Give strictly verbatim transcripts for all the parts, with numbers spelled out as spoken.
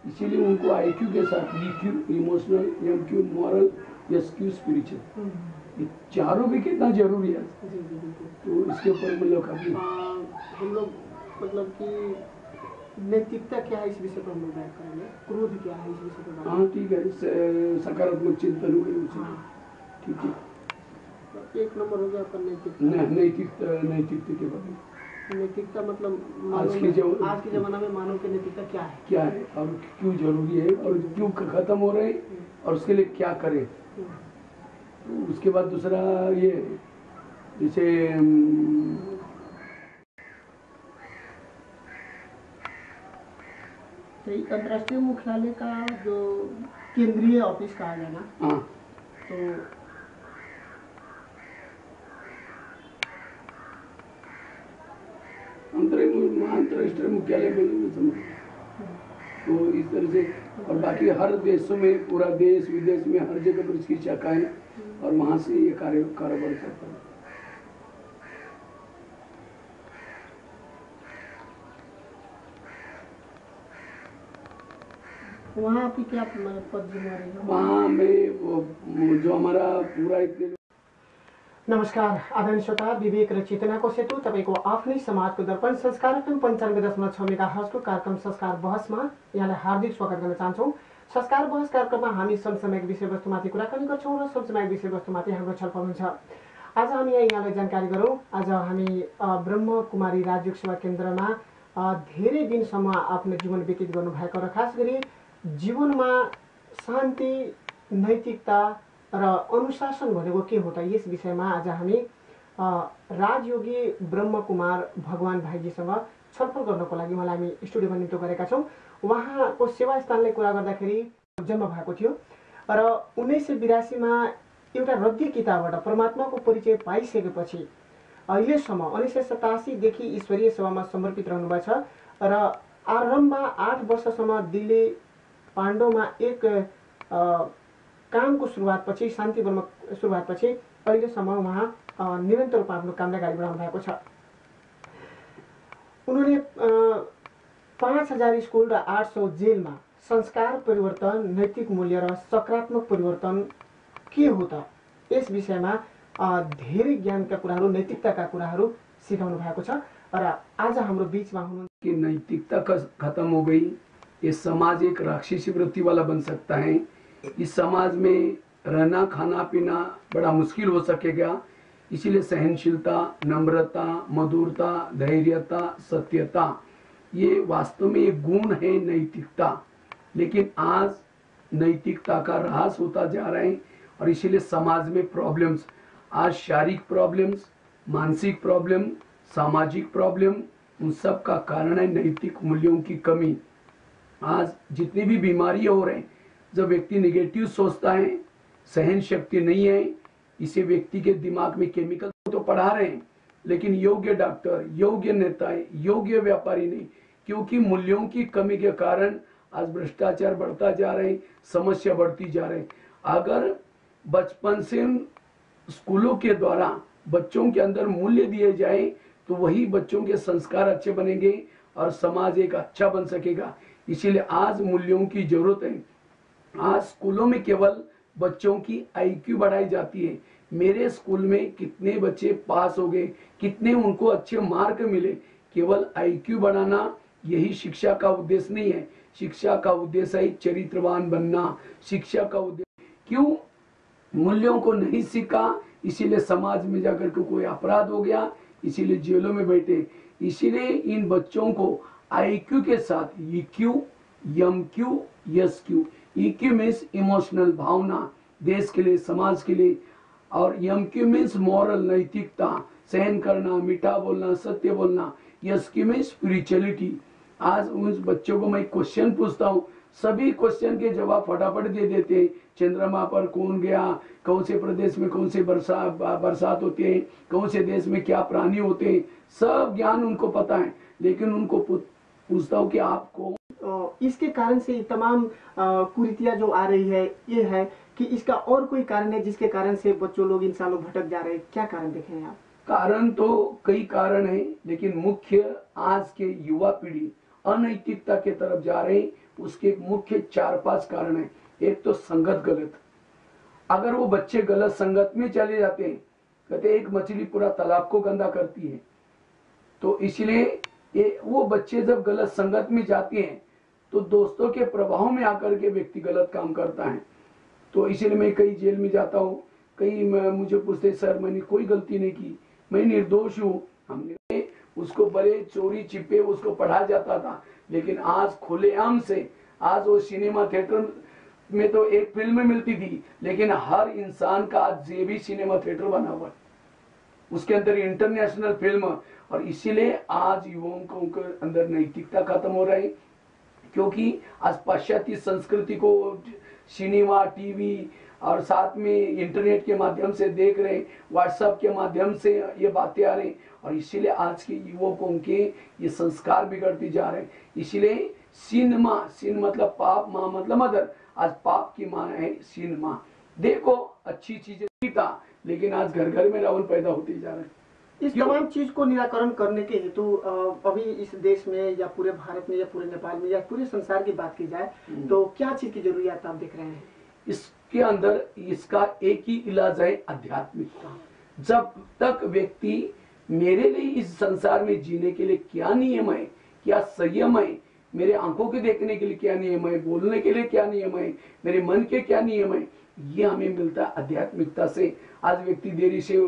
इसीलिए उनको आईक्यू के साथ EQ emotional, MQ moral, SQ spiritual, ये चारों भी कितना जरूरी है। तो इसके ऊपर हम लोग अभी हम लोग मतलब कि नैतिकता क्या है इस विषय पर हम लोग बात करेंगे, क्रोध क्या है इस विषय पर। हाँ ठीक है, सकारात्मक चिंतन हो गई, ठीक है। एक नंबर हो गया आपका नैतिकता। नैतिकता नैतिकता के बारे में नैतिकता मतलब आज के जो आज के जमाना में मानव की नैतिकता क्या है क्या है और क्यों जरूरी है और क्यों खत्म हो रहे हैं और उसके लिए क्या करें। तो उसके बाद दूसरा ये जैसे अंतर्राष्ट्रीय मुख्यालय का जो केंद्रीय ऑफिस कहा जाए ना, हाँ तो अंतर्राष्ट्रीय मुख्यालय में समझ तो इस तरह से। और बाकी हर देशों में, पूरा देश विदेश में हर जगह पर इसकी शाखाएं और वहां से ये कार्य कारोबार करता है। वहाँ आपकी क्या पद जिम्मेदारी है? वहाँ में वो जो हमारा पूरा इतने। नमस्कार आदरणीय श्रोता, विवेक र चेतनाको सेतु तपाईको आफ्नै समाजको दर्पण संस्कार एफएम पन्चानब्बे दशमलव छ मेगाहर्जको कार्यक्रम संस्कार बहसमा यहाँलाई हार्दिक स्वागत गर्न चाहन्छौँ। संस्कार बहस कार्यक्रममा हामी समसामयिक विषयवस्तुमाथि कुराकानी गर्छौँ र समसामयिक विषयवस्तुमाथि हाम्रो छलफल हुन्छ। आज हामी यहाँलाई जानकारी गरौँ। आज हामी ब्रह्म कुमारी राजयोग सेवा केन्द्रमा धेरै दिनसम्म आफ्नो जीवन व्यतीत गर्नुभएको र खास गरी जीवनमा शान्ति, नैतिकता र अनुशासन भनेको के हो त, यस विषयमा आज हामी राजयोगी ब्रह्म कुमार भगवान भाइजीसँग छलफल गर्नको लागि उहाँलाई हामी स्टुडियोमा निम्तो गरेका छौँ। उहाँको सेवा स्थानलाई कुरा गर्दाखेरि जन्म भएको थियो र उन्नाइस सय बिरासीमा एउटा रद्दी किताबबाट परमात्माको परिचय पाइसकेपछि अहिलेसम्म उन्नाइस सय सतासीदेखि ईश्वरीय सेवामा समर्पित रहनुभएको छ र आरम्भमा आठ वर्षसम्म दिल्ली पाण्डोमा एक कामको सुरुवातपछि, शान्ति वनमा सुरुवातपछि अहिलेसम्म उहाँ निरन्तर रूपमा आफ्नो कामलाई अगाडि बढाउनु भएको छ। उन्होंने पाँच हजार स्कूल र आठ सौ जेलमा संस्कार परिवर्तन, नैतिक मूल्य र सकारात्मक परिवर्तन के हो त, यस विषयमा धेरै ज्ञानका कुराहरू, नैतिकताका कुराहरू सिकाउनु भएको छ र आज हाम्रो बीचमा हुनुहुन्छ। कि नैतिकता खत्म हो गई, ये समाज एक राक्षसी वृत्ति वाला बन सकता है। इस समाज में रहना, खाना पीना बड़ा मुश्किल हो सकेगा। इसीलिए सहनशीलता, नम्रता, मधुरता, धैर्यता, सत्यता, ये वास्तव में एक गुण है नैतिकता। लेकिन आज नैतिकता का ह्रास होता जा रहा है और इसीलिए समाज में प्रॉब्लम्स, आज शारीरिक प्रॉब्लम्स, मानसिक प्रॉब्लम, सामाजिक प्रॉब्लम, उन सब का कारण है नैतिक मूल्यों की कमी। आज जितनी भी बीमारियां हो रहे हैं, जब व्यक्ति निगेटिव सोचता है, सहन शक्ति नहीं है, इसे व्यक्ति के दिमाग में केमिकल तो पढ़ा रहे हैं, लेकिन योग्य डॉक्टर, योग्य नेता, योग्य व्यापारी नहीं, क्योंकि मूल्यों की कमी के कारण आज भ्रष्टाचार बढ़ता जा रहा है, समस्या बढ़ती जा रही है। अगर बचपन से स्कूलों के द्वारा बच्चों के अंदर मूल्य दिए जाए तो वही बच्चों के संस्कार अच्छे बनेंगे और समाज एक अच्छा बन सकेगा। इसीलिए आज मूल्यों की जरूरत है। आज स्कूलों में केवल बच्चों की आईक्यू बढ़ाई जाती है। मेरे स्कूल में कितने बच्चे पास हो गए, कितने उनको अच्छे मार्क मिले, केवल आईक्यू बढ़ाना यही शिक्षा का उद्देश्य नहीं है। शिक्षा का उद्देश्य है चरित्रवान बनना। शिक्षा का उद्देश्य क्यों मूल्यों को नहीं सीखा, इसीलिए समाज में जाकर के कोई अपराध हो गया, इसीलिए जेलों में बैठे। इसीलिए इन बच्चों को आईक्यू के साथ EQ, MQ, SQ. EQ means emotional, भावना, देश के लिए, समाज के लिए, और एमक्यू मीन्स मॉरल, नैतिकता, सहन करना, मीठा बोलना, सत्य बोलना। SQ means spirituality. आज उन बच्चों को मैं क्वेश्चन पूछता हूँ, सभी क्वेश्चन के जवाब फटाफट दे देते हैं। चंद्रमा पर कौन गया, कौन से प्रदेश में कौन से बरसा बरसात होते हैं, कौन से देश में क्या प्राणी होते हैं, सब ज्ञान उनको पता है। लेकिन उनको पूछता हूँ कि आपको इसके कारण से तमाम कुरीतियां जो आ रही है, ये है कि इसका और कोई कारण है जिसके कारण से बच्चों लोग, इंसान लोग भटक जा रहे हैं? क्या कारण देखे हैं आप? कारण तो कई कारण है, लेकिन मुख्य आज के युवा पीढ़ी अनैतिकता के तरफ जा रहे हैं। उसके मुख्य चार पांच कारण है। एक तो संगत गलत, अगर वो बच्चे गलत संगत में चले जाते हैं, कहते एक मछली पूरा तालाब को गंदा करती है, तो इसलिए ये वो बच्चे जब गलत संगत में जाते हैं तो दोस्तों के प्रभाव में आकर के व्यक्ति गलत काम करता है। तो इसलिए मैं कई जेल में जाता हूँ, कई मुझे पूछते सर मैंने कोई गलती नहीं की, मैं निर्दोष हूँ। हमने उसको बड़े चोरी छिपे उसको पढ़ा जाता था, लेकिन आज खुलेआम से, आज वो सिनेमा थिएटर में तो एक फिल्म मिलती थी, लेकिन हर इंसान का आज ये भी सिनेमा थिएटर बना हुआ है, उसके अंदर इंटरनेशनल फिल्म। और इसीलिए आज युवाओं के अंदर नैतिकता खत्म हो रही, क्योंकि आज पाश्चात्य संस्कृति को सिनेमा, टीवी और साथ में इंटरनेट के माध्यम से देख रहे, व्हाट्सएप के माध्यम से ये बातें आ रही, और इसीलिए आज के युवकों के ये संस्कार बिगड़ते जा रहे हैं। इसीलिए सिनेमा, सिन मतलब पाप, माँ मतलब मदर, आज पाप की माँ है सिनेमा। देखो अच्छी चीजें था, लेकिन आज घर घर में रावण पैदा होते जा रहे हैं। इस तमाम चीज को निराकरण करने के हेतु अभी इस देश में या पूरे भारत में या पूरे नेपाल में या पूरे संसार की बात की जाए तो क्या चीज की जरूरत आप देख रहे हैं? इसके अंदर इसका एक ही इलाज है, आध्यात्मिकता। जब तक व्यक्ति मेरे लिए इस संसार में जीने के लिए क्या नियम है, क्या संयम है, मेरे आंखों के देखने के लिए क्या नियम है, बोलने के लिए क्या नियम है, मेरे मन के क्या नियम है, ये हमें मिलता है आध्यात्मिकता से। आज व्यक्ति देरी से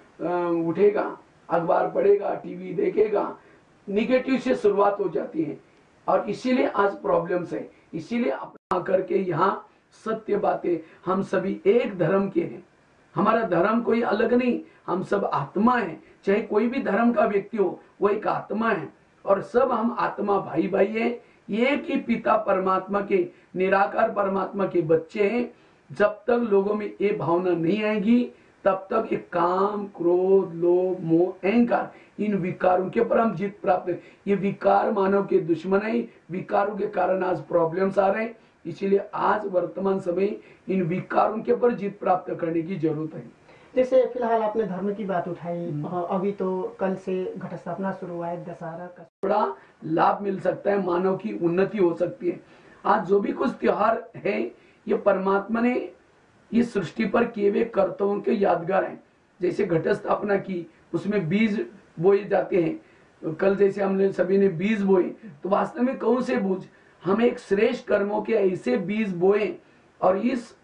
उठेगा, अखबार पढ़ेगा, टीवी देखेगा, निगेटिव से शुरुआत हो जाती है, और इसीलिए आज प्रॉब्लम्स है। इसीलिए अपना करके यहाँ सत्य बातें, हम सभी एक धर्म के हैं, हमारा धर्म कोई अलग नहीं, हम सब आत्मा है। चाहे कोई भी धर्म का व्यक्ति हो, वो एक आत्मा है, और सब हम आत्मा भाई भाई है, एक ही पिता परमात्मा के, निराकार परमात्मा के बच्चे हैं। जब तक लोगों में ये भावना नहीं आएगी, तब तक एक काम, क्रोध, लोभ, मोह, अहंकार, इन विकारों के पर हम जीत प्राप्त है। ये विकार मानव के दुश्मन है, विकारों के कारण आज प्रॉब्लम्स आ रहे हैं। इसीलिए आज वर्तमान समय इन विकारों के पर जीत प्राप्त करने की जरूरत है। जैसे फिलहाल आपने धर्म की बात उठाई, अभी तो कल से घट स्थापना शुरू हुआ है, दशहरा का बड़ा लाभ मिल सकता है, मानव की उन्नति हो सकती है। आज जो भी कुछ त्योहार है, ये परमात्मा ने इस सृष्टि पर किए हुए कर्तव्यों के यादगार हैं। जैसे घट स्थापना की, उसमें बीज बोए जाते हैं। कल जैसे हमने सभी ने बीज बोए, तो वास्तव में कौन से बीज, हम एक श्रेष्ठ कर्मों के ऐसे बीज बोए, और इस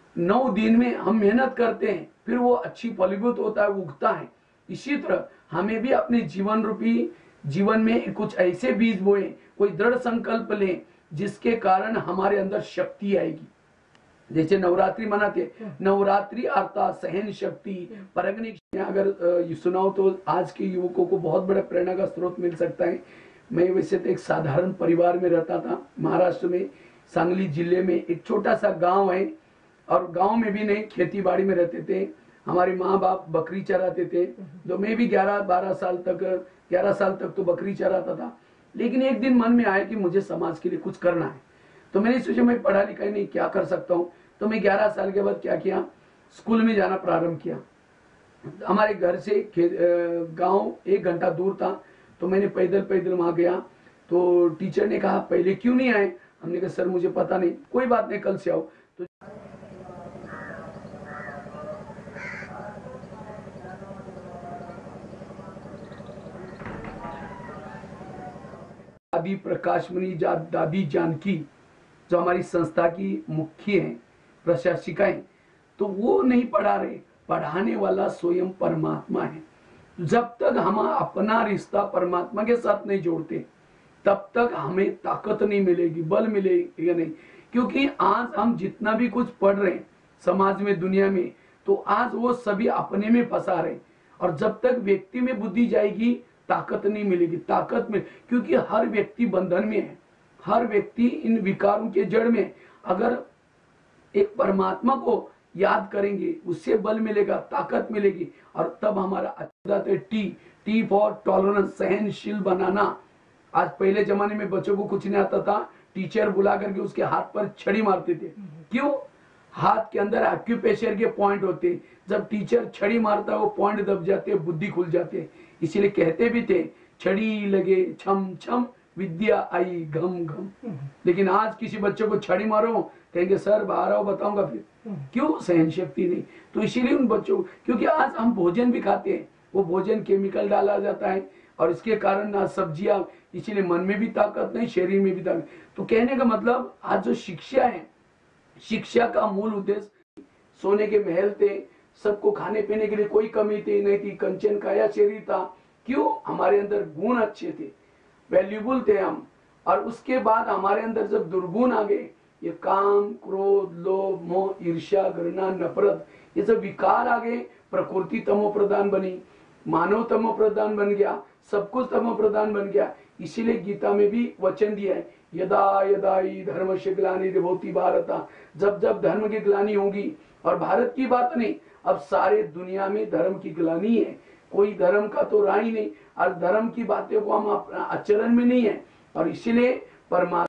नौ दिन में हम मेहनत करते हैं, फिर वो अच्छी फलीभूत होता है, उगता है। इसी तरह हमें भी अपने जीवन रूपी जीवन में कुछ ऐसे बीज बोए, कोई दृढ़ संकल्प लें, जिसके कारण हमारे अंदर शक्ति आएगी। जैसे नवरात्रि मनाते, नवरात्रि अर्थात सहन शक्ति, परगनी। अगर सुनाओ तो आज के युवकों को बहुत बड़ा प्रेरणा का स्रोत मिल सकता है। मैं वैसे तो एक साधारण परिवार में रहता था, महाराष्ट्र में, सांगली जिले में एक छोटा सा गांव है, और गांव में भी नहीं, खेती बाड़ी में रहते थे। हमारे माँ बाप बकरी चराते थे, तो मैं भी ग्यारह बारह साल तक ग्यारह साल तक तो बकरी चराता था। लेकिन एक दिन मन में आया कि मुझे समाज के लिए कुछ करना है, तो मैंने सोचा मैं पढ़ा लिखा नहीं, क्या कर सकता हूँ। तो मैं ग्यारह साल के बाद क्या किया, स्कूल में जाना प्रारंभ किया। हमारे घर से गांव एक घंटा दूर था, तो मैंने पैदल पैदल वहां गया। तो टीचर ने कहा पहले क्यों नहीं आए, हमने कहा सर मुझे पता नहीं। कोई बात नहीं, कल से आओ। तो दादी प्रकाशमणि, दादी जानकी, जो हमारी संस्था की मुख्य है, प्रशासिका है, तो वो नहीं पढ़ा रहे, पढ़ाने वाला स्वयं परमात्मा है। जब तक हम अपना रिश्ता परमात्मा के साथ नहीं जोड़ते, तब तक हमें ताकत नहीं मिलेगी, बल मिलेगा नहीं। क्योंकि आज हम जितना भी कुछ पढ़ रहे हैं समाज में, दुनिया में, तो आज वो सभी अपने में फंसा रहे, और जब तक व्यक्ति में बुद्धि जाएगी ताकत नहीं मिलेगी। ताकत में, क्योंकि हर व्यक्ति बंधन में है, हर व्यक्ति इन विकारों के जड़ में। अगर एक परमात्मा को याद करेंगे, उससे बल मिलेगा, ताकत मिलेगी, और तब हमारा अच्छा टी टी फॉर टॉलरेंस, सहनशील बनाना। आज पहले जमाने में बच्चों को कुछ नहीं आता था, टीचर बुला करके उसके हाथ पर छड़ी मारते थे। क्यों? हाथ के अंदर एक्यूप्रेशर के पॉइंट होते, जब टीचर छड़ी मारता है वो पॉइंट दब जाते, बुद्धि खुल जाते। इसीलिए कहते भी थे, छड़ी लगे छम छम विद्या आई घम घम। लेकिन आज किसी बच्चे को छड़ी मारो, कहेंगे सर बाहर आओ बताऊंगा फिर। क्यों? सहन शक्ति नहीं। तो इसीलिए उन बच्चों, क्योंकि आज हम भोजन भी खाते हैं, वो भोजन केमिकल डाला जाता है और इसके कारण ना सब्जियां, इसीलिए मन में भी ताकत नहीं, शरीर में भी ताकत। तो कहने का मतलब आज जो शिक्षा है, शिक्षा का मूल उद्देश्य सोने के महल थे, सबको खाने पीने के लिए कोई कमी थी नहीं थी, कंचन काया शरीर था। क्यों? हमारे अंदर गुण अच्छे थे, वैल्यूबल थे हम। और उसके बाद हमारे अंदर जब दुर्गुण आ गए, ये काम, क्रोध, लोभ, मोह, ईर्ष्या, घृणा, नफरत, ये सब विकार आ गए, प्रकृति तमो प्रधान बनी, मानव तमो प्रधान बन गया, सब कुछ तमो प्रधान बन गया। इसीलिए गीता में भी वचन दिया है, यदा यदा ही धर्म से ग्लानिर्भवति भारत, जब जब धर्म की ग्लानि होगी। और भारत की बात नहीं, अब सारे दुनिया में धर्म की ग्लानि है, कोई धर्म का तो राह ही नहीं। और धर्म की बातें को हम आचरण में नहीं है। और इसीलिए परमात्मा